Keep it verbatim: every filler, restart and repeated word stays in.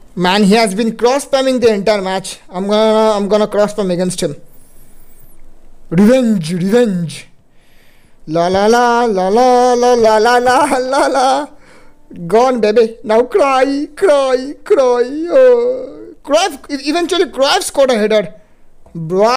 Man, he has been cross spamming the entire match. I'm gonna I'm gonna cross spam against him. Revenge, revenge. La la la la la la la la la la la. Gone, baby. Now cry, cry, cry. Oh. Cruyff, eventually Cruyff scored a header. Bro.